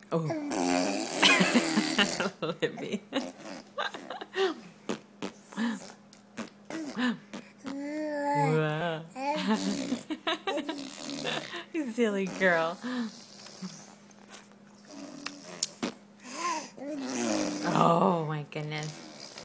Oh. Libby. Wow. Silly girl. Oh my goodness.